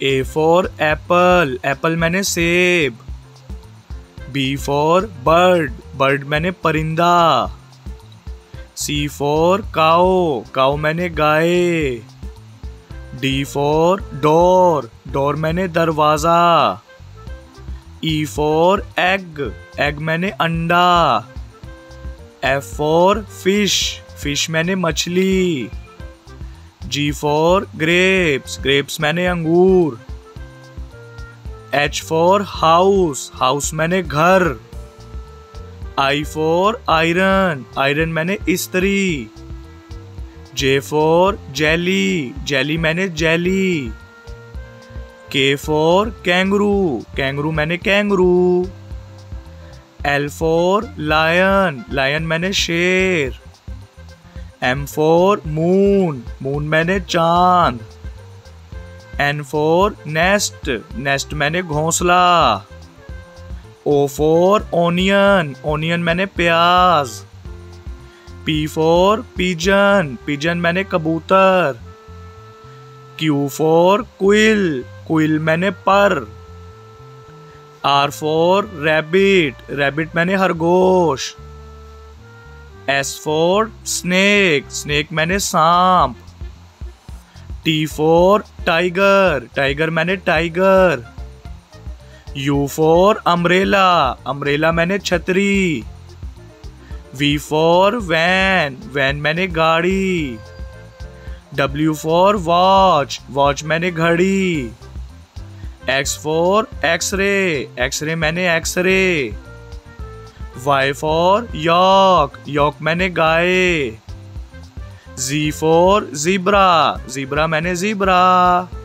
A for apple, Apple मैंने सेब। B for bird, bird मैंने परिंदा। C for cow, काऊ मैंने गाय। D for door, डोर मैंने दरवाजा। E for egg, एग मैंने अंडा। F for fish, फिश मैंने मछली। G for grapes, grapes मैंने अंगूर। H for house, house मैंने घर। I for iron, iron मैंने इस्त्री। J for jelly, jelly मैंने jelly. K for kangaroo, kangaroo मैंने kangaroo. L for lion, lion मैंने शेर। M for moon, moon मैंने चांद। N for nest, nest मैंने घोंसला। O for onion, onion मैंने प्याज। P for pigeon, pigeon मैंने कबूतर। Q for quill, quill मैंने पर। R for rabbit, rabbit मैंने खरगोश। S for snake, snake मैंने सांप। T for tiger, tiger मैंने tiger. U for umbrella, umbrella मैंने छतरी। V for van, van मैंने गाड़ी। W for watch, watch मैंने घड़ी। X for x-ray, x-ray मैंने x ray. Y for yak, yak मैंने गाय। Z for zebra, zebra मैंने ज़ीब्रा।